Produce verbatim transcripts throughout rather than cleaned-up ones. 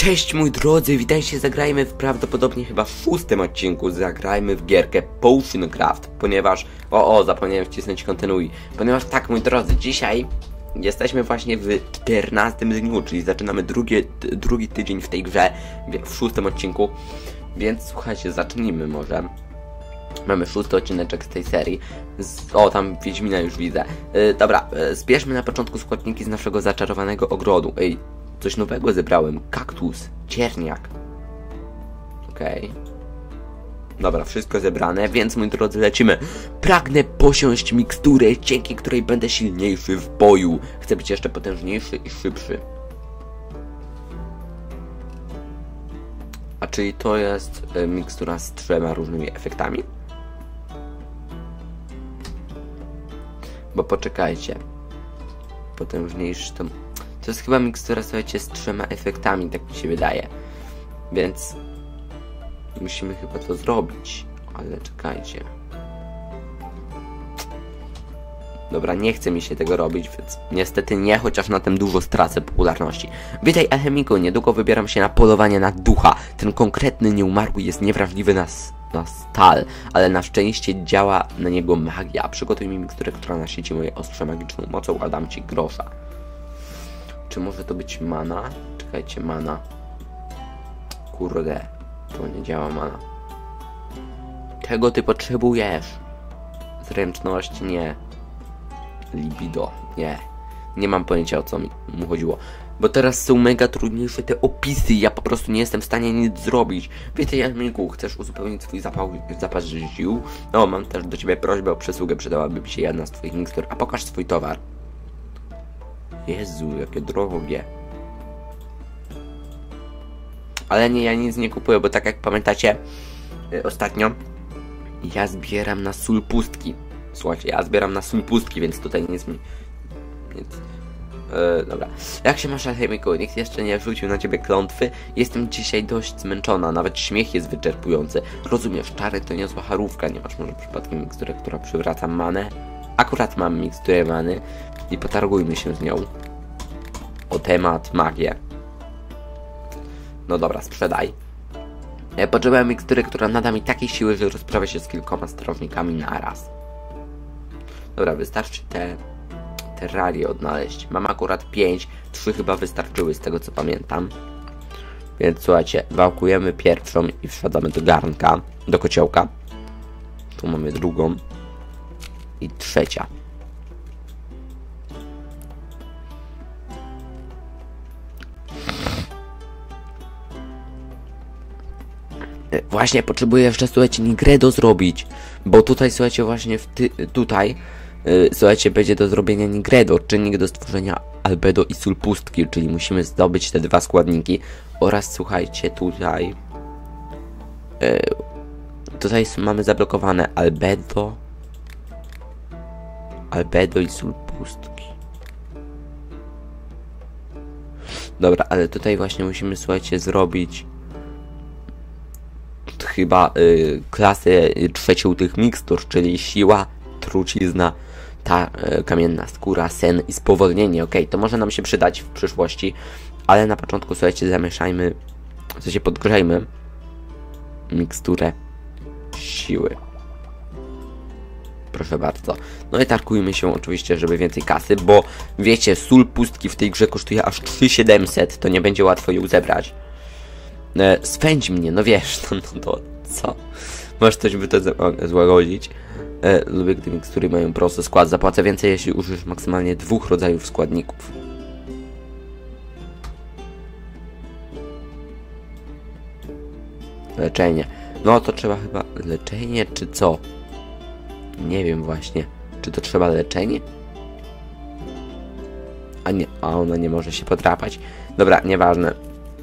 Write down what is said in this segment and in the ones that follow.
Cześć moi drodzy, witajcie, zagrajmy w prawdopodobnie chyba w szóstym odcinku, zagrajmy w gierkę Potion Craft, ponieważ, o o, zapomniałem wcisnąć kontynuuj, ponieważ tak moi drodzy, dzisiaj jesteśmy właśnie w czternastym dniu, czyli zaczynamy drugie, drugi tydzień w tej grze, w szóstym odcinku, więc słuchajcie, zacznijmy może. Mamy szósty odcineczek z tej serii. Z, o, tam Wiedźmina już widzę. Yy, dobra, yy, zbierzmy na początku składniki z naszego zaczarowanego ogrodu. Ej, coś nowego zebrałem. Kaktus, cierniak. Okej. Okay. Dobra, wszystko zebrane, więc moi drodzy lecimy. Pragnę posiąść miksturę, dzięki której będę silniejszy w boju. Chcę być jeszcze potężniejszy i szybszy. A czyli to jest y, mikstura z trzema różnymi efektami? Bo poczekajcie. Potężniejszy to... To jest chyba mikstura, słuchajcie, z trzema efektami, tak mi się wydaje. Więc... musimy chyba to zrobić. Ale czekajcie. Dobra, nie chce mi się tego robić, więc niestety nie, chociaż na tym dużo stracę popularności. Witaj alchemiku, niedługo wybieram się na polowanie na ducha. Ten konkretny nieumarły jest niewrażliwy na, na stal, ale na szczęście działa na niego magia. Przygotuj mi miksturę, która nasyci moje ostrze magiczną mocą, a dam ci grosza. Czy może to być mana? Czekajcie, mana. Kurde, to nie działa mana. Czego ty potrzebujesz? Zręczność? Nie. Libido, nie. Nie mam pojęcia, o co mi mu chodziło. Bo teraz są mega trudniejsze te opisy. Ja po prostu nie jestem w stanie nic zrobić. Wiecie, Janmiku, chcesz uzupełnić swój zapał, zapas ziół? No, mam też do ciebie prośbę o przysługę. Przydałaby mi się jedna z twoich mikstur. A pokaż swój towar. Jezu, jakie drogie. Ale nie, ja nic nie kupuję, bo tak jak pamiętacie, yy, ostatnio ja zbieram na sól pustki. Słuchajcie, ja zbieram na sól pustki, więc tutaj nic mi... Nic. Yy, dobra. Jak się masz, alchemiku? Nikt jeszcze nie wrzucił na ciebie klątwy? Jestem dzisiaj dość zmęczona, nawet śmiech jest wyczerpujący. Rozumiesz, czary to niezła charówka. Nie masz może przypadkiem miksturę, która przywraca manę? Akurat mam miksturę many i potargujmy się z nią. O temat magię. No dobra, sprzedaj. Ja potrzebuję mikstury, która nada mi takiej siły, że rozprawia się z kilkoma strażnikami naraz. Dobra, wystarczy te terrarie odnaleźć. Mam akurat pięć, trzy chyba wystarczyły z tego co pamiętam. Więc słuchajcie, wałkujemy pierwszą i wsadzamy do garnka, do kociołka. Tu mamy drugą i trzecia. Właśnie potrzebuję jeszcze, słuchajcie, Nigredo zrobić. Bo tutaj, słuchajcie, właśnie w ty tutaj yy, słuchajcie, będzie do zrobienia Nigredo, czynnik do stworzenia albedo i sól pustki, czyli musimy zdobyć te dwa składniki. Oraz słuchajcie, tutaj yy, tutaj mamy zablokowane albedo albedo i sól pustki. Dobra, ale tutaj właśnie musimy, słuchajcie, zrobić chyba y, klasę trzecią tych mikstur, czyli siła, trucizna, ta y, kamienna skóra, sen i spowolnienie. Ok, to może nam się przydać w przyszłości, ale na początku, słuchajcie, zamieszajmy, w sensie podgrzejmy miksturę siły. Proszę bardzo. No i tarkujmy się oczywiście, żeby więcej kasy, bo wiecie, sól pustki w tej grze kosztuje aż trzy tysiące siedemset, to nie będzie łatwo ją zebrać. E, swędź mnie, no wiesz, no, no to co? Masz coś, by to złagodzić. E, lubię, gdy mikstury mają prosty skład. Zapłacę więcej, jeśli użyjesz maksymalnie dwóch rodzajów składników. Leczenie. No to trzeba chyba leczenie, czy co? Nie wiem właśnie. Czy to trzeba leczenie? A nie, a ona nie może się podrapać. Dobra, nieważne.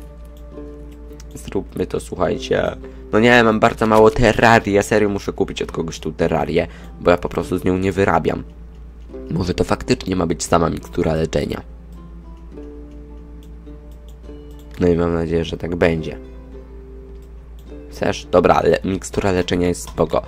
Zróbmy to, słuchajcie. No nie, mam bardzo mało terrarii. Ja serio muszę kupić od kogoś tą terrarię, bo ja po prostu z nią nie wyrabiam. Może to faktycznie ma być sama mikstura leczenia. No i mam nadzieję, że tak będzie. Chcesz? Dobra, ale mikstura leczenia jest spoko.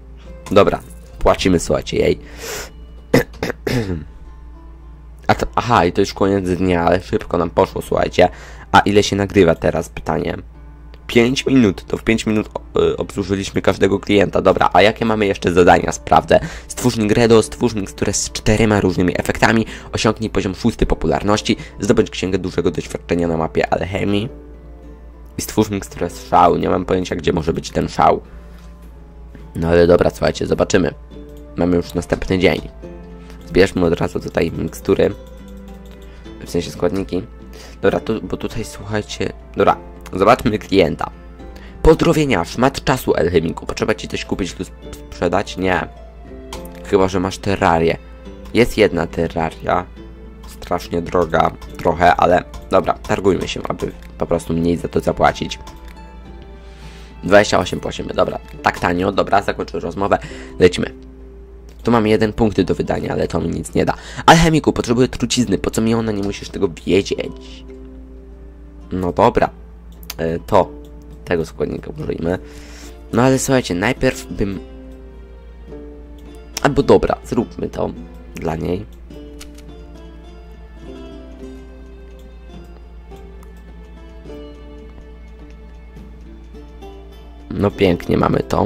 Dobra, płacimy, słuchajcie, jej. A to, aha, Aha, i to już koniec dnia, ale szybko nam poszło, słuchajcie. A ile się nagrywa teraz? Pytanie. pięć minut, to w pięć minut y, obsłużyliśmy każdego klienta. Dobra, a jakie mamy jeszcze zadania? Sprawdzę. Stwórz Nigredo, stwórz miksturę z czterema różnymi efektami, osiągnij poziom szósty popularności, zdobądź księgę dużego doświadczenia na mapie alchemii i stwórz miksturę z szału. Nie mam pojęcia, gdzie może być ten szał. No ale dobra, słuchajcie, zobaczymy. Mamy już następny dzień. Zbierzmy od razu tutaj mikstury, w sensie składniki. Dobra, tu, bo tutaj słuchajcie, dobra. Zobaczmy klienta. Pozdrowienia, szmat czasu, alchemiku. Potrzeba ci coś kupić lub sprzedać? Nie. Chyba że masz terrarię. Jest jedna terraria. Strasznie droga. Trochę, ale dobra, targujmy się, aby po prostu mniej za to zapłacić. dwadzieścia osiem płacimy, dobra. Tak tanio, dobra, zakończę rozmowę. Lecimy. Tu mam jeden punkt do wydania, ale to mi nic nie da. Alchemiku, potrzebuję trucizny. Po co mi ona? Nie musisz tego wiedzieć. No dobra. To, tego składnika użyjmy. No ale słuchajcie, najpierw bym... Albo dobra, zróbmy to dla niej. No pięknie, mamy to.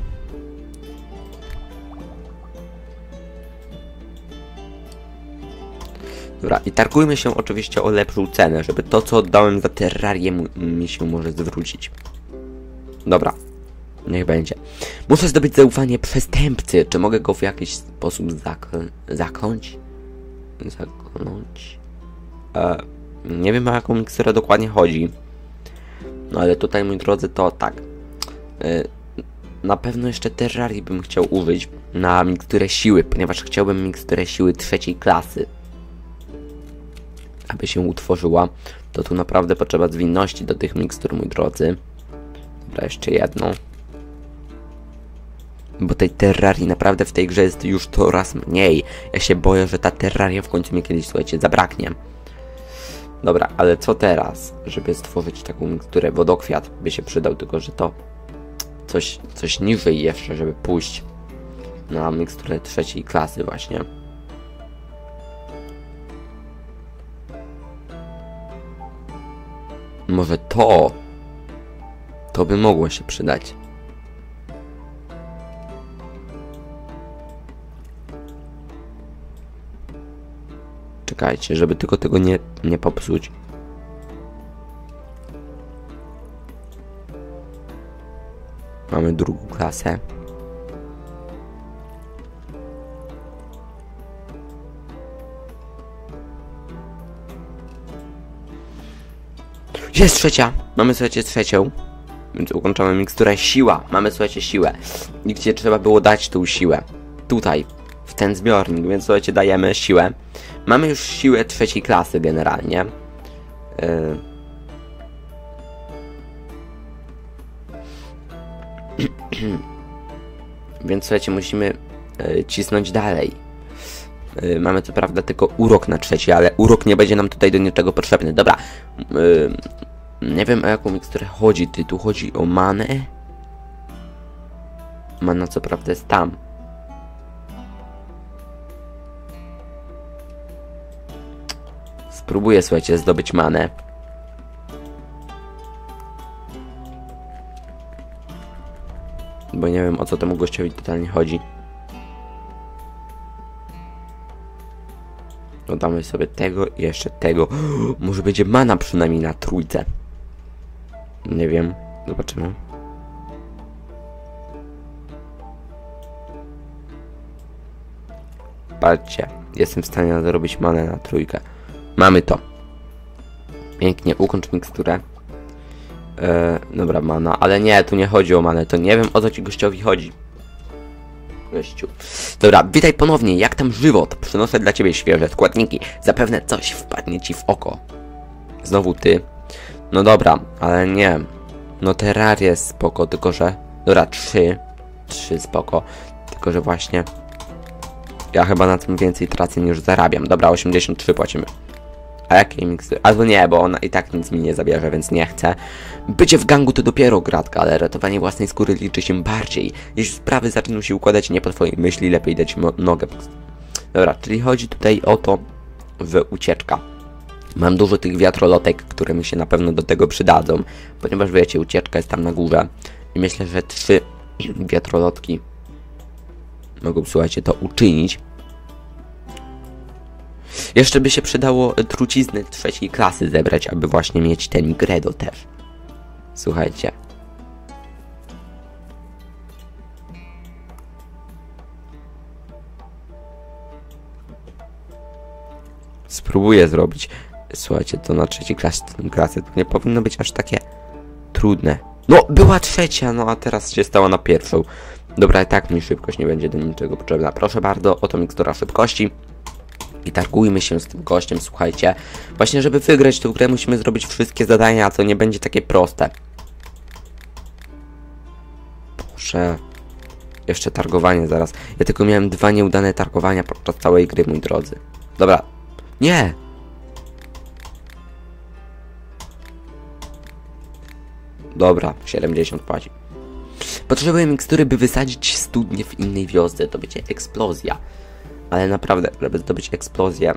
Dobra, i targujmy się oczywiście o lepszą cenę, żeby to, co oddałem za terrarię, mi się może zwrócić. Dobra, niech będzie. Muszę zdobyć zaufanie przestępcy. Czy mogę go w jakiś sposób zaklą zakląć? Zakląć? E, nie wiem, o jaką miksturę dokładnie chodzi. No ale tutaj, moi drodzy, to tak. E, na pewno jeszcze terrarii bym chciał użyć na miksturę siły, ponieważ chciałbym miksturę siły trzeciej klasy. Aby się utworzyła, to tu naprawdę potrzeba zwinności do tych mikstur, mój drodzy. Dobra, jeszcze jedną. Bo tej terrarii naprawdę w tej grze jest już coraz mniej. Ja się boję, że ta terraria w końcu mi kiedyś, słuchajcie, zabraknie. Dobra, ale co teraz? Żeby stworzyć taką miksturę, wodokwiat by się przydał, tylko że to coś, coś niżej jeszcze, żeby pójść na miksturę trzeciej klasy właśnie. Może to, to by mogło się przydać. Czekajcie, żeby tylko tego nie, nie popsuć. Mamy drugą klasę. Jest trzecia! Mamy, słuchajcie, trzecią. Więc ukończamy miksturę siła. Mamy, słuchajcie, siłę. I gdzie trzeba było dać tą siłę? Tutaj. W ten zbiornik. Więc, słuchajcie, dajemy siłę. Mamy już siłę trzeciej klasy generalnie. Yy. Więc, słuchajcie, musimy yy, cisnąć dalej. Yy, mamy co prawda tylko urok na trzeci, ale urok nie będzie nam tutaj do niczego potrzebny. Dobra. Yy, nie wiem, o jaką miksturę chodzi. Ty, tu chodzi o manę. Mana co prawda jest tam. Spróbuję, słuchajcie, zdobyć manę. Bo nie wiem, o co temu gościowi totalnie chodzi. Dodamy sobie tego i jeszcze tego. Może będzie mana przynajmniej na trójce. Nie wiem. Zobaczymy. Patrzcie. Jestem w stanie zrobić manę na trójkę. Mamy to. Pięknie. Ukończ miksturę. Eee, dobra, mana. Ale nie, tu nie chodzi o manę. To nie wiem, o co ci gościowi chodzi. Gościu. Dobra, witaj ponownie. Jak tam żywot? Przynoszę dla ciebie świeże składniki. Zapewne coś wpadnie ci w oko. Znowu ty. No dobra, ale nie. No terrarię spoko, tylko że... Dobra, trzy. Trzy spoko. Tylko że właśnie... Ja chyba na tym więcej tracę niż zarabiam. Dobra, osiemdziesiąt trzy płacimy. A jakiej mikstury? Albo nie, bo ona i tak nic mi nie zabierze, więc nie chcę. Bycie w gangu to dopiero gratka, ale ratowanie własnej skóry liczy się bardziej. Jeśli sprawy zaczną się układać nie po twojej myśli, lepiej dać nogę. Dobra, czyli chodzi tutaj o to, w ucieczka. Mam dużo tych wiatrolotek, które mi się na pewno do tego przydadzą, ponieważ wiecie, ucieczka jest tam na górze i myślę, że trzy wiatrolotki mogą, słuchajcie, to uczynić. Jeszcze by się przydało trucizny trzeciej klasy zebrać, aby właśnie mieć ten Gredo też. Słuchajcie. Spróbuję zrobić, słuchajcie, to na trzeciej klasie, klasy to nie powinno być aż takie trudne. No, była trzecia, no a teraz się stała na pierwszą. Dobra, i tak mi szybkość nie będzie do niczego potrzebna. Proszę bardzo, oto mikstura szybkości. I targujmy się z tym gościem, słuchajcie. Właśnie, żeby wygrać tę grę, musimy zrobić wszystkie zadania, a to nie będzie takie proste. Boże. Jeszcze targowanie zaraz. Ja tylko miałem dwa nieudane targowania podczas całej gry, mój drodzy. Dobra. Nie! Dobra, siedemdziesiąt płaci. Potrzebuję mikstury, by wysadzić studnię w innej wiosce. To będzie eksplozja. Ale naprawdę, żeby zdobyć eksplozję,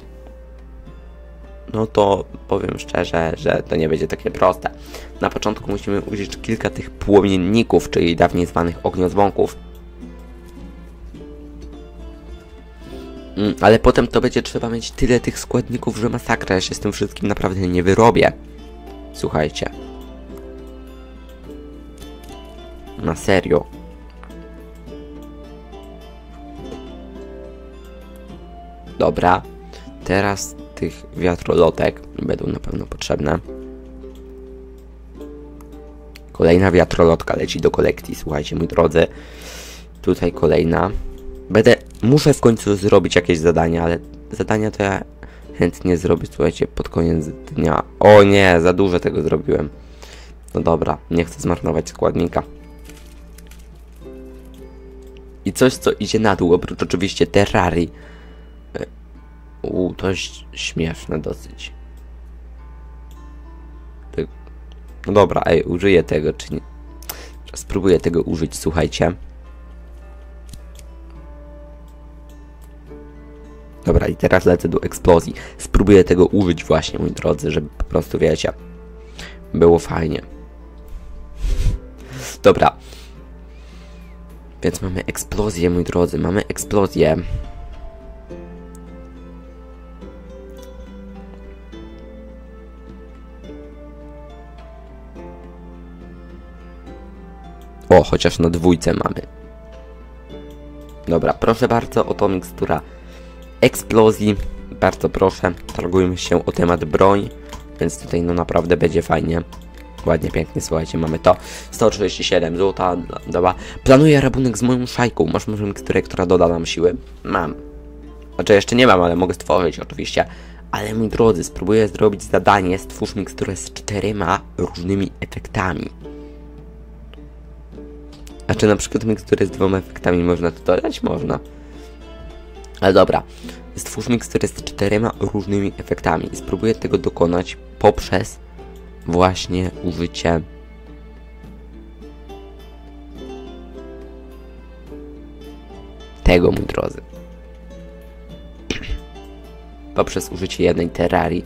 no to powiem szczerze, że to nie będzie takie proste. Na początku musimy użyć kilka tych płomienników, czyli dawniej zwanych ogniozbąków. Mm, ale potem to będzie trzeba mieć tyle tych składników, że masakra, ja się z tym wszystkim naprawdę nie wyrobię. Słuchajcie. Na serio. Dobra. Teraz tych wiatrolotek będą na pewno potrzebne. Kolejna wiatrolotka leci do kolekcji, słuchajcie, moi drodzy. Tutaj kolejna. Będę... Muszę w końcu zrobić jakieś zadania, ale zadania to ja chętnie zrobię, słuchajcie, pod koniec dnia. O nie, za dużo tego zrobiłem. No dobra, nie chcę zmarnować składnika. I coś, co idzie na dół, oprócz oczywiście terrarii. Uuu, to jest śmieszne dosyć. No dobra, ej, użyję tego, czy nie... Spróbuję tego użyć, słuchajcie. Dobra, i teraz lecę do eksplozji. Spróbuję tego użyć właśnie, moi drodzy, żeby po prostu, wiecie, było fajnie. Dobra. Więc mamy eksplozję, moi drodzy, mamy eksplozję. O, chociaż na dwójce mamy. Dobra, proszę bardzo, oto mikstura eksplozji. Bardzo proszę, targujmy się o temat broń. Więc tutaj no naprawdę będzie fajnie. Ładnie, pięknie, słuchajcie, mamy to. sto trzydzieści siedem złota, dobra. Planuję rabunek z moją szajką. Masz może miksturę, która doda nam siły? Mam. Znaczy jeszcze nie mam, ale mogę stworzyć oczywiście. Ale mój drodzy, spróbuję zrobić zadanie. Stwórz miksturę z czterema różnymi efektami. A czy na przykład miksturę z dwoma efektami można to dodać? Można. Ale dobra. Stwórz miksturę z czterema różnymi efektami. Spróbuję tego dokonać poprzez właśnie użycie tego, mój drodzy. Poprzez użycie jednej terrarii.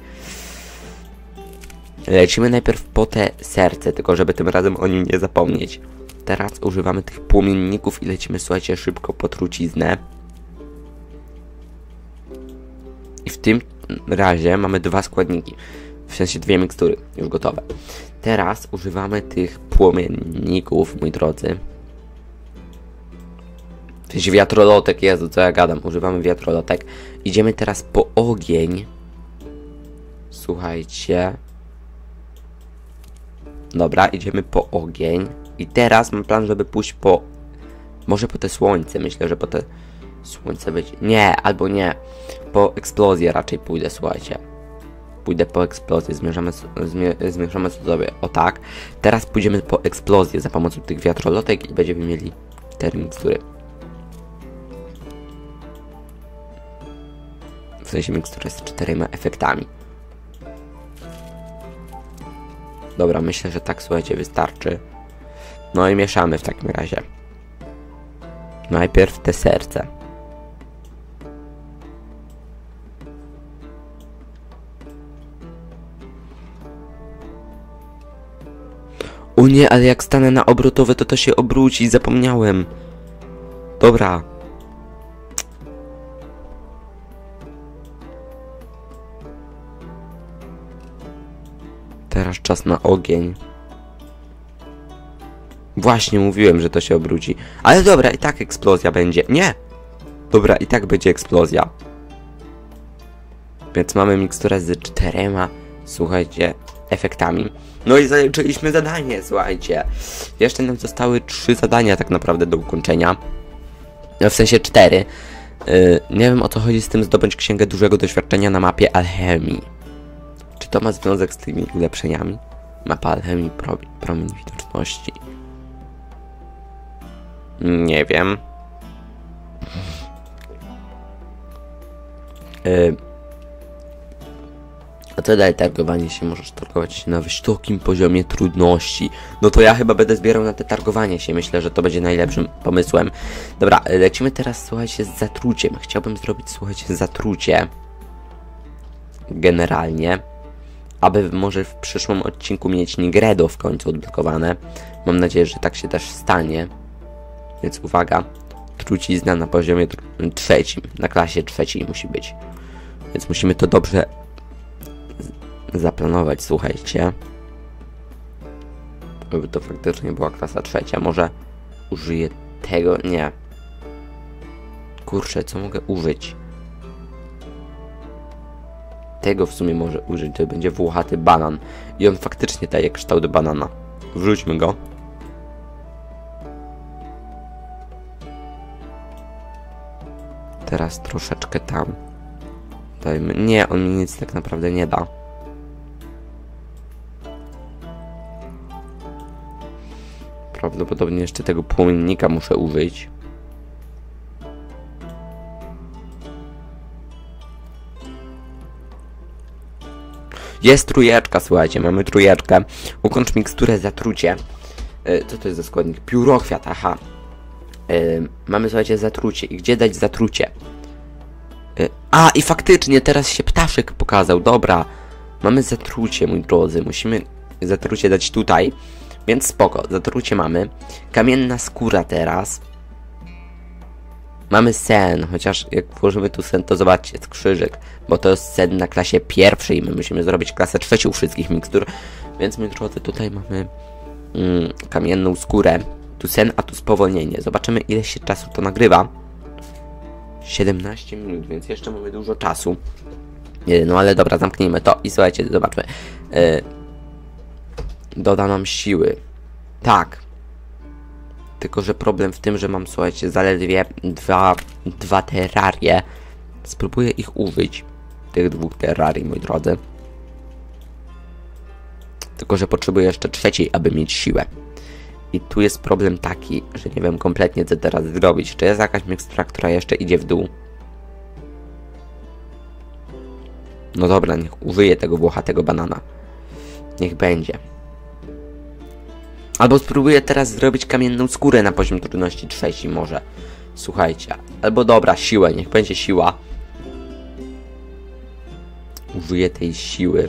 Lecimy najpierw po te serce, tylko żeby tym razem o nim nie zapomnieć. Teraz używamy tych płomienników i lecimy, słuchajcie, szybko po truciznę. I w tym razie mamy dwa składniki. W sensie dwie mikstury już gotowe. Teraz używamy tych płomienników, moi drodzy. W sensie wiatrolotek, Jezu, co ja gadam. Używamy wiatrolotek. Idziemy teraz po ogień. Słuchajcie. Dobra, idziemy po ogień. I teraz mam plan, żeby pójść po... Może po te słońce. Myślę, że po te słońce będzie... Nie, albo nie. Po eksplozję raczej pójdę, słuchajcie. Pójdę po eksplozję. Zmierzamy, zmie, zmierzamy sobie. O tak. Teraz pójdziemy po eksplozję za pomocą tych wiatrolotek i będziemy mieli te mikstury. W sensie miksturę z czterema efektami. Dobra, myślę, że tak, słuchajcie, wystarczy. No i mieszamy w takim razie. Najpierw te serce. O nie, ale jak stanę na obrotowe, to to się obróci, zapomniałem. Dobra. Teraz czas na ogień. Właśnie mówiłem, że to się obróci. Ale dobra, i tak eksplozja będzie. Nie! Dobra, i tak będzie eksplozja. Więc mamy miksturę z czterema, słuchajcie, efektami. No i zaliczyliśmy zadanie, słuchajcie. Jeszcze nam zostały trzy zadania tak naprawdę do ukończenia. No, w sensie cztery. Yy, nie wiem, o co chodzi z tym zdobądź księgę dużego doświadczenia na mapie alchemii. Czy to ma związek z tymi ulepszeniami? Mapa alchemii, pro, promień widoczności. Nie wiem. Yy. A co dalej targowanie się? Możesz targować się na wysokim poziomie trudności. No to ja chyba będę zbierał na te targowanie się. Myślę, że to będzie najlepszym pomysłem. Dobra, lecimy teraz, słuchajcie, z zatruciem. Chciałbym zrobić, słuchajcie, zatrucie. Generalnie. Aby może w przyszłym odcinku mieć Nigredo w końcu odblokowane. Mam nadzieję, że tak się też stanie. Więc uwaga. Trucizna na poziomie tr trzecim. Na klasie trzeciej musi być. Więc musimy to dobrze zaplanować, słuchajcie. Żeby to faktycznie była klasa trzecia. Może użyję tego? Nie. Kurczę, co mogę użyć? Tego w sumie może użyć. To będzie włochaty banan. I on faktycznie daje kształt banana. Wrzućmy go. Teraz troszeczkę tam. Dajmy. Nie, on mi nic tak naprawdę nie da. Prawdopodobnie jeszcze tego płomiennika muszę użyć. Jest trójeczka, słuchajcie, mamy trójeczkę. Ukończ miksturę zatrucie. Yy, co to jest za składnik? Piórochwiat, aha. Yy, mamy, słuchajcie, zatrucie. I gdzie dać zatrucie? Yy, a, i faktycznie, teraz się ptaszek pokazał. Dobra. Mamy zatrucie, mój drodzy. Musimy zatrucie dać tutaj. Więc spoko, zatrucie mamy. Kamienna skóra teraz. Mamy sen, chociaż jak włożymy tu sen, to zobaczcie, jest krzyżyk. Bo to jest sen na klasie pierwszej. My musimy zrobić klasę trzecią wszystkich mikstur. Więc, moi drodzy, tutaj mamy mm, kamienną skórę. Tu sen, a tu spowolnienie. Zobaczymy, ile się czasu to nagrywa. siedemnaście minut, więc jeszcze mamy dużo czasu. No ale dobra, zamknijmy to i słuchajcie, zobaczmy. Yy, doda nam siły. Tak. Tylko, że problem w tym, że mam, słuchajcie, zaledwie dwa, dwa terrarie. Spróbuję ich użyć. Tych dwóch terrarii, moi drodzy. Tylko, że potrzebuję jeszcze trzeciej, aby mieć siłę. I tu jest problem taki, że nie wiem kompletnie, co teraz zrobić. Czy jest jakaś mikstura, która jeszcze idzie w dół? No dobra, niech użyję tego włochatego banana. Niech będzie. Albo spróbuję teraz zrobić kamienną skórę na poziom trudności trzeci może. Słuchajcie. Albo dobra, siłę. Niech będzie siła. Użyję tej siły.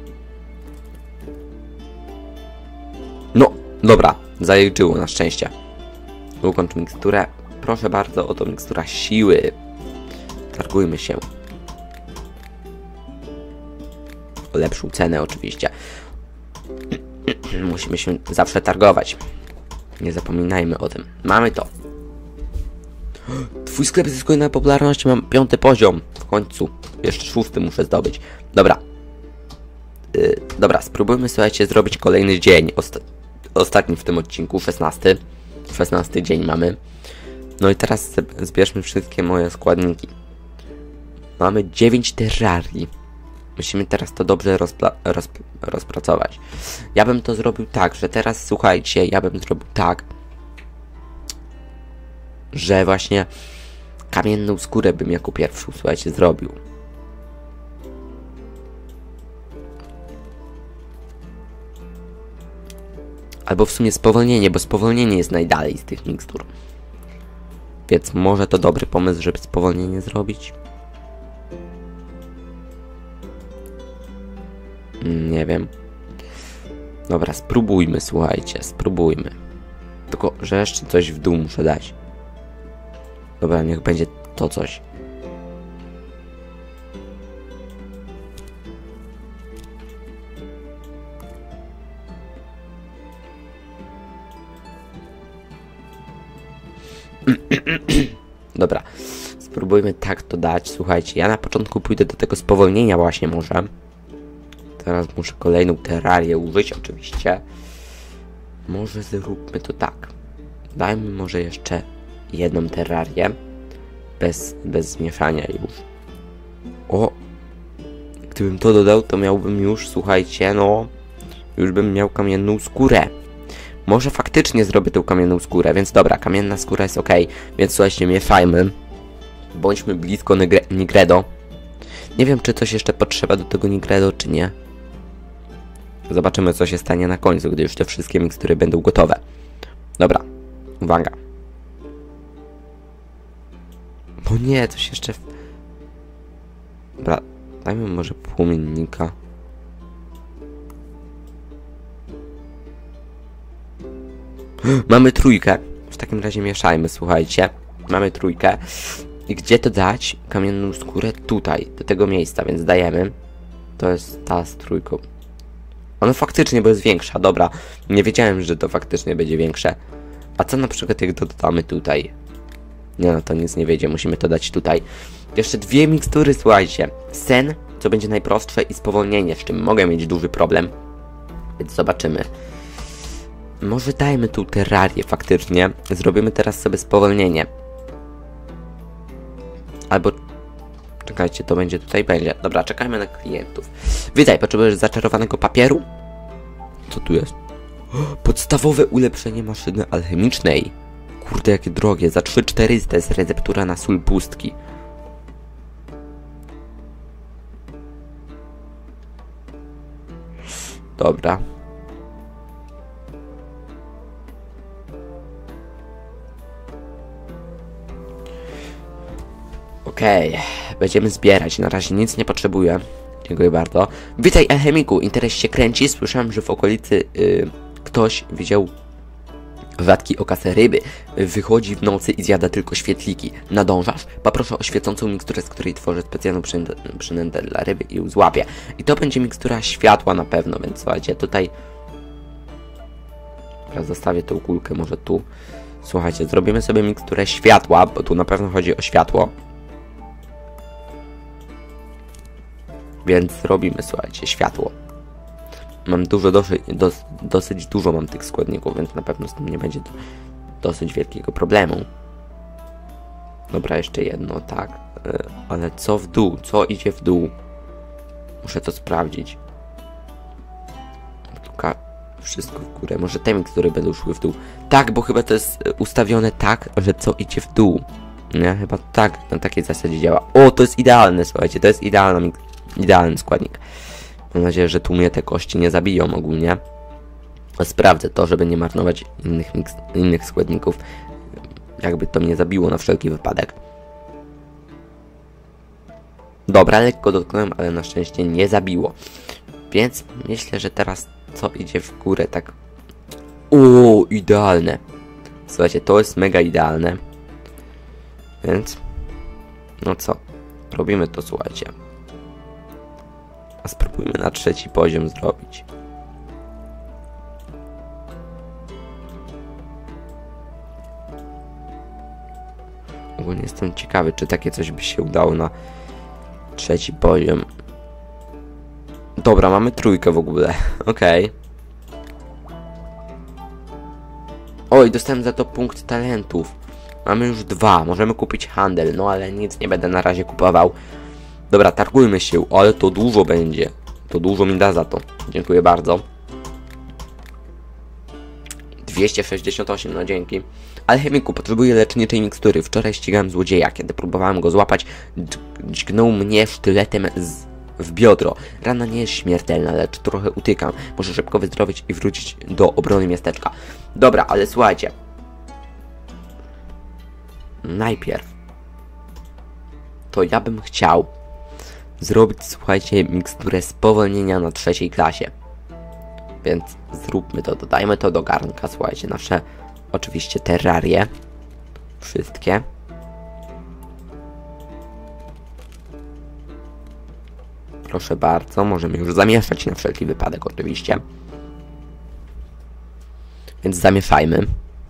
No, dobra. Zajęczyło na szczęście. Ukończ miksturę. Proszę bardzo, oto mikstura siły. Targujmy się. O lepszą cenę oczywiście. Musimy się zawsze targować. Nie zapominajmy o tym. Mamy to. Twój sklep zyskuje na popularności. Mam piąty poziom. W końcu. Jeszcze szósty muszę zdobyć. Dobra. Yy, dobra, spróbujmy, słuchajcie, zrobić kolejny dzień. Osta ostatni w tym odcinku. szesnasty. szesnasty dzień mamy. No i teraz zbierzmy wszystkie moje składniki. Mamy dziewięć terrarii. Musimy teraz to dobrze rozpla rozp rozpracować. Ja bym to zrobił tak, że teraz, słuchajcie, ja bym zrobił tak, że właśnie kamienną skórę bym jako pierwszą, słuchajcie, zrobił. Albo w sumie spowolnienie, bo spowolnienie jest najdalej z tych mikstur. Więc może to dobry pomysł, żeby spowolnienie zrobić. Nie wiem. Dobra, spróbujmy, słuchajcie, spróbujmy. Tylko, że jeszcze coś w dół muszę dać. Dobra, niech będzie to coś. Dobra, spróbujmy tak to dać. Słuchajcie, ja na początku pójdę do tego spowolnienia właśnie może. Teraz muszę kolejną terrarię użyć oczywiście. Może zróbmy to tak. Dajmy może jeszcze jedną terrarię. Bez, bez zmieszania już. O! Gdybym to dodał, to miałbym już, słuchajcie, no... Już bym miał kamienną skórę. Może faktycznie zrobię tą kamienną skórę, więc dobra, kamienna skóra jest ok. Więc słuchajcie, mieszajmy. Bądźmy blisko Nigre Nigredo. Nie wiem, czy coś jeszcze potrzeba do tego Nigredo, czy nie. Zobaczymy, co się stanie na końcu, gdy już te wszystkie mikstury będą gotowe. Dobra, uwaga. Bo nie, coś jeszcze... Dobra, dajmy może płomiennika. Mamy trójkę. W takim razie mieszajmy, słuchajcie. Mamy trójkę. I gdzie to dać? Kamienną skórę tutaj, do tego miejsca, więc dajemy. To jest ta z trójką. Ono faktycznie, bo jest większa, dobra. Nie wiedziałem, że to faktycznie będzie większe. A co na przykład jak to dodamy tutaj? Nie no, to nic nie wiedzie, musimy to dać tutaj. Jeszcze dwie mikstury, słuchajcie. Sen, co będzie najprostsze, i spowolnienie, z czym mogę mieć duży problem. Więc zobaczymy. Może dajmy tu terrarię faktycznie. Zrobimy teraz sobie spowolnienie. Albo... Czekajcie, to będzie tutaj, będzie. Dobra, czekajmy na klientów. Witaj, potrzebujesz zaczarowanego papieru? Co tu jest? Podstawowe ulepszenie maszyny alchemicznej. Kurde, jakie drogie. Za trzy tysiące czterysta jest receptura na sól pustki. Dobra. Okej, okay. Będziemy zbierać. Na razie nic nie potrzebuję. Dziękuję bardzo. Witaj, alchemiku. Interes się kręci. Słyszałem, że w okolicy yy, ktoś widział rzadki okaz ryby. Wychodzi w nocy i zjada tylko świetliki. Nadążasz? Poproszę o świecącą miksturę, z której tworzę specjalną przynętę dla ryby i ją złapię. I to będzie mikstura światła na pewno, więc słuchajcie, tutaj... Teraz zostawię tą kulkę może tu. Słuchajcie, zrobimy sobie miksturę światła, bo tu na pewno chodzi o światło. Więc robimy, słuchajcie, światło. Mam dużo, dosyć, dos, dosyć dużo mam tych składników, więc na pewno z tym nie będzie do, dosyć wielkiego problemu. Dobra, jeszcze jedno, tak. Yy, ale co w dół? Co idzie w dół? Muszę to sprawdzić. Tylko wszystko w górę. Może te mikstury będą szły w dół. Tak, bo chyba to jest ustawione tak, że co idzie w dół. Nie, chyba tak, na takiej zasadzie działa. O, to jest idealne, słuchajcie, to jest idealna, idealny składnik. Mam nadzieję, że tu mnie te kości nie zabiją ogólnie. Sprawdzę to, żeby nie marnować innych, mix, innych składników. Jakby to mnie zabiło na wszelki wypadek. Dobra, lekko dotknąłem, ale na szczęście nie zabiło. Więc myślę, że teraz co idzie w górę, tak... O, idealne. Słuchajcie, to jest mega idealne. Więc... No co? Robimy to, słuchajcie. A spróbujmy na trzeci poziom zrobić. Ogólnie jestem ciekawy, czy takie coś by się udało na trzeci poziom. Dobra, mamy trójkę w ogóle. Okej. Okay. Oj, dostałem za to punkt talentów. Mamy już dwa. Możemy kupić handel, no ale nic nie będę na razie kupował. Dobra, targujmy się, ale to dużo będzie. To dużo mi da za to. Dziękuję bardzo. dwieście sześćdziesiąt osiem, no dzięki. Alchemiku, potrzebuję leczniczej mikstury. Wczoraj ścigałem złodzieja. Kiedy próbowałem go złapać, dźgnął mnie sztyletem z, w biodro. Rana nie jest śmiertelna, lecz trochę utykam. Muszę szybko wyzdrowieć i wrócić do obrony miasteczka. Dobra, ale słuchajcie. Najpierw to ja bym chciał zrobić, słuchajcie, miksturę spowolnienia na trzeciej klasie. Więc zróbmy to, dodajmy to do garnka, słuchajcie, nasze oczywiście terrarie. Wszystkie. Proszę bardzo, możemy już zamieszać na wszelki wypadek oczywiście. Więc zamieszajmy.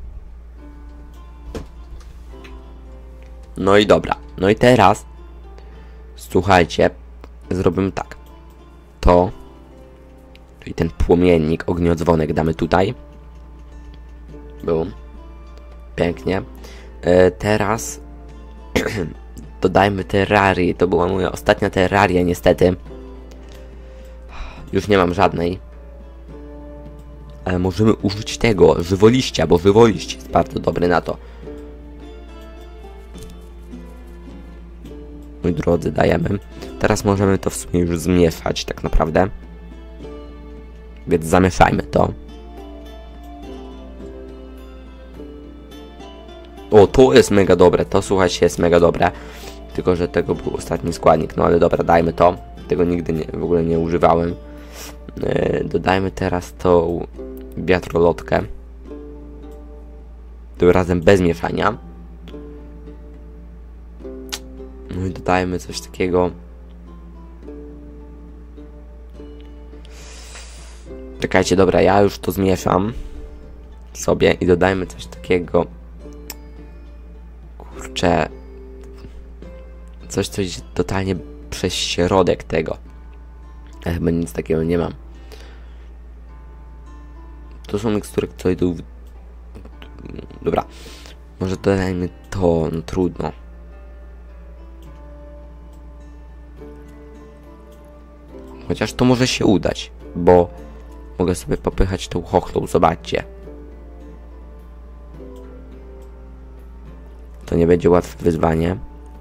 No i dobra. No i teraz słuchajcie, zrobimy tak. To, czyli ten płomiennik, ogniodzwonek damy tutaj. Był. Pięknie. E, teraz dodajmy terrarię. To była moja ostatnia terraria niestety. Już nie mam żadnej. Ale możemy użyć tego, żywoliścia, bo żywoliść jest bardzo dobry na to. Moi drodzy, dajemy. Teraz możemy to w sumie już zmieszać tak naprawdę. Więc zamieszajmy to. O, to jest mega dobre, to słuchajcie jest mega dobre. Tylko, że tego był ostatni składnik, no ale dobra, dajmy to. Tego nigdy nie, w ogóle nie używałem. Yy, dodajmy teraz tą wiatrolotkę. Tym razem bez mieszania. No i dodajmy coś takiego. Czekajcie, dobra, ja już to zmieszam sobie i dodajmy coś takiego. Kurczę. Coś, coś totalnie przez środek tego. Ja chyba nic takiego nie mam. To są mikstury, które idą w... Dobra. Może dodajmy to, no trudno. Chociaż to może się udać, bo mogę sobie popychać tą chochlą, zobaczcie. To nie będzie łatwe wyzwanie.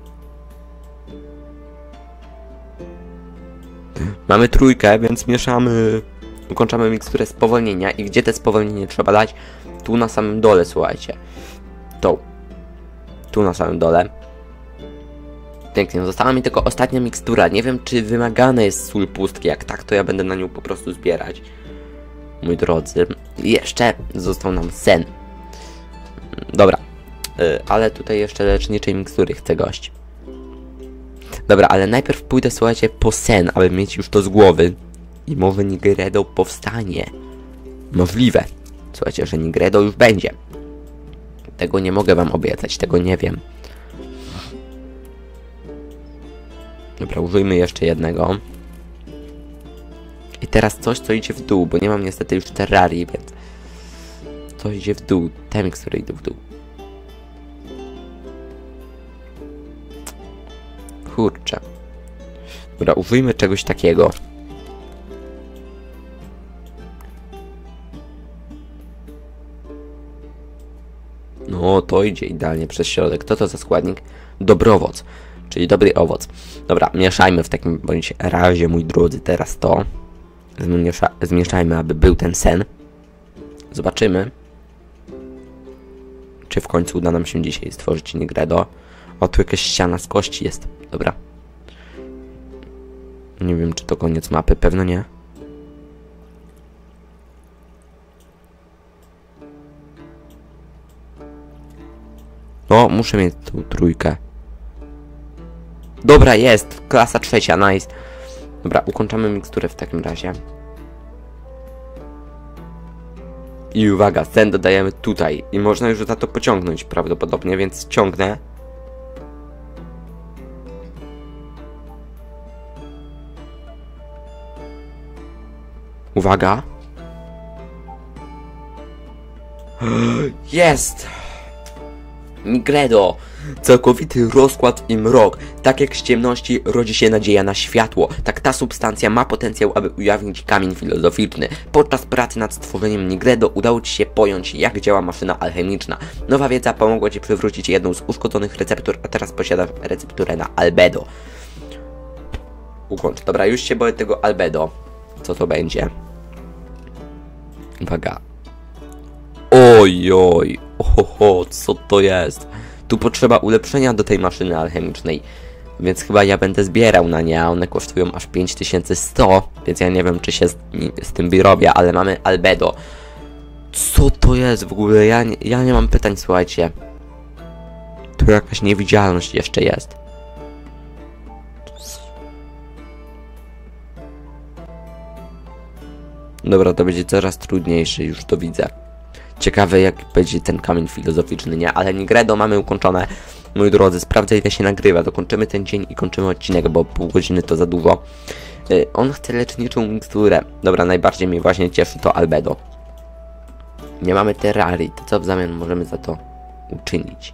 Mamy trójkę, więc mieszamy, ukończamy miksturę spowolnienia. I gdzie te spowolnienie trzeba dać? Tu na samym dole, słuchajcie. To. Tu na samym dole. Pięknie, została mi tylko ostatnia mikstura. Nie wiem, czy wymagane jest sól pustki. Jak tak, to ja będę na nią po prostu zbierać. Mój drodzy. I jeszcze został nam sen. Dobra. Yy, ale tutaj jeszcze leczniczej mikstury chce gość. Dobra, ale najpierw pójdę, słuchajcie, po sen, aby mieć już to z głowy. I może Nigredo powstanie. Możliwe. Słuchajcie, że Nigredo już będzie. Tego nie mogę wam obiecać, tego nie wiem. Dobra, użyjmy jeszcze jednego. I teraz coś, co idzie w dół, bo nie mam niestety już terrarii, więc... Co idzie w dół? Te mikstury idą w dół. Kurczę. Dobra, użyjmy czegoś takiego. No, to idzie idealnie przez środek. Co to za składnik? Dobrowoc, czyli dobry owoc. Dobra, mieszajmy w takim bądź razie, mój drodzy, teraz to. Zmiesza zmieszajmy, aby był ten sen. Zobaczymy, czy w końcu uda nam się dzisiaj stworzyć Nigredo. O, tu jakaś ściana z kości jest. Dobra. Nie wiem, czy to koniec mapy. Pewno nie. O, muszę mieć tą trójkę. Dobra, jest. Klasa trzecia, nice. Dobra, ukończamy miksturę w takim razie. I uwaga, sen dodajemy tutaj. I można już za to pociągnąć prawdopodobnie, więc ciągnę. Uwaga. Jest! Nigredo! Całkowity rozkład i mrok. Tak jak z ciemności rodzi się nadzieja na światło, tak ta substancja ma potencjał, aby ujawnić kamień filozoficzny. Podczas pracy nad stworzeniem Nigredo udało Ci się pojąć, jak działa maszyna alchemiczna. Nowa wiedza pomogła Ci przywrócić jedną z uszkodzonych receptur, a teraz posiadasz recepturę na albedo. Ukończ. Dobra, już się boję tego albedo. Co to będzie? Uwaga. Oj, oj. Oho, co to jest? Tu potrzeba ulepszenia do tej maszyny alchemicznej. Więc chyba ja będę zbierał na nie, a one kosztują aż pięć tysięcy sto, więc ja nie wiem, czy się z, z tym wyrobię, ale mamy albedo. Co to jest w ogóle? Ja nie, ja nie mam pytań, słuchajcie. Tu jakaś niewidzialność jeszcze jest. Dobra, to będzie coraz trudniejsze, już to widzę. Ciekawe, jak będzie ten kamień filozoficzny, nie? Ale Nigredo mamy ukończone. Moi drodzy, sprawdzę, ile się nagrywa. Dokończymy ten dzień i kończymy odcinek, bo pół godziny to za dużo. Yy, on chce leczniczą miksturę. Dobra, najbardziej mnie właśnie cieszy to albedo. Nie mamy terrarii, to co w zamian możemy za to uczynić?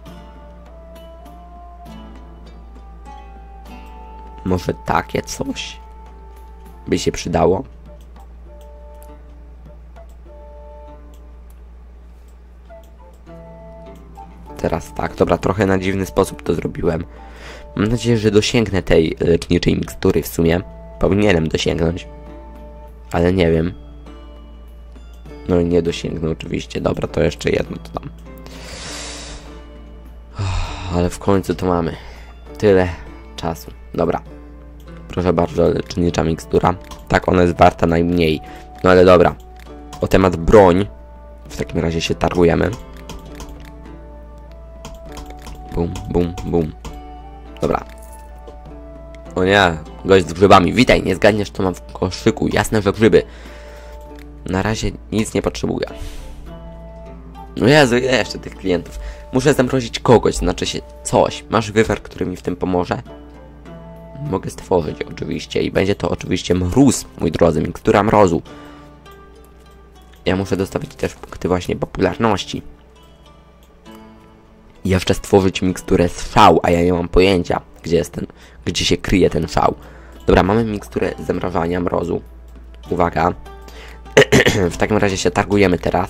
Może takie coś by się przydało? Teraz tak, dobra, trochę na dziwny sposób to zrobiłem. Mam nadzieję, że dosięgnę tej leczniczej mikstury w sumie. Powinienem dosięgnąć. Ale nie wiem. No i nie dosięgnę oczywiście. Dobra, to jeszcze jedno to dam. Ale w końcu to mamy. Tyle czasu. Dobra. Proszę bardzo, lecznicza mikstura. Tak, ona jest warta najmniej. No ale dobra. O temat broń. W takim razie się targujemy. Bum, bum, bum. Dobra. O nie, gość z grzybami. Witaj, nie zgadniesz, co mam w koszyku. Jasne, że grzyby. Na razie nic nie potrzebuję. No Jezu, ile jeszcze tych klientów? Muszę zamrozić kogoś, znaczy się coś. Masz wywar, który mi w tym pomoże? Mogę stworzyć oczywiście i będzie to oczywiście mróz, mój drodzy, mikstura mrozu. Ja muszę dostawić też punkty właśnie popularności. I jeszcze stworzyć miksturę z szał, a ja nie mam pojęcia, gdzie jest ten, gdzie się kryje ten szał. Dobra, mamy miksturę zamrażania mrozu. Uwaga. W takim razie się targujemy teraz.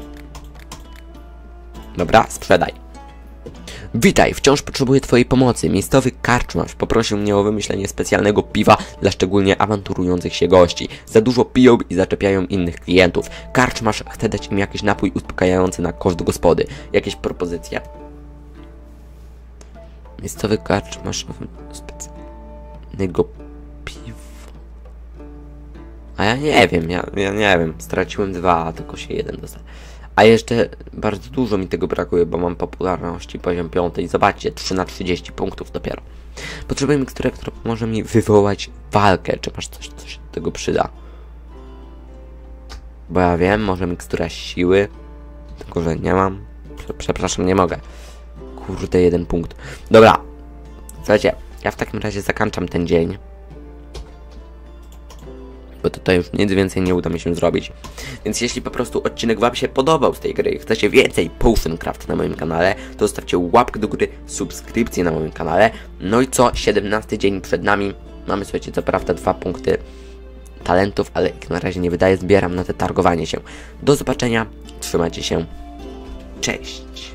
Dobra, sprzedaj. Witaj, wciąż potrzebuję twojej pomocy. Miejscowy karczmarz poprosił mnie o wymyślenie specjalnego piwa dla szczególnie awanturujących się gości. Za dużo piją i zaczepiają innych klientów. Karczmarz chce dać im jakiś napój uspokajający na koszt gospody. Jakieś propozycje? Miejscowy karczmarz specjalnego piwa. A ja nie wiem, ja, ja nie wiem. Straciłem dwa, a tylko się jeden dostał. A jeszcze bardzo dużo mi tego brakuje, bo mam popularności poziom piąty. Zobaczcie, trzy na trzydzieści punktów dopiero. Potrzebuję miksturę, która pomoże mi wywołać walkę. Czy masz coś, co się do tego przyda? Bo ja wiem, może mikstura siły. Tylko, że nie mam. Przepraszam, nie mogę. Kurde, jeden punkt. Dobra. Słuchajcie, ja w takim razie zakończam ten dzień. Bo tutaj już nic więcej nie uda mi się zrobić. Więc jeśli po prostu odcinek wam się podobał z tej gry i chcecie więcej Potioncraft na moim kanale, to zostawcie łapkę do góry, subskrypcję na moim kanale. No i co? siedemnasty dzień przed nami. Mamy, słuchajcie, co prawda dwa punkty talentów, ale jak na razie nie wydaje, zbieram na te targowanie się. Do zobaczenia, trzymajcie się, cześć!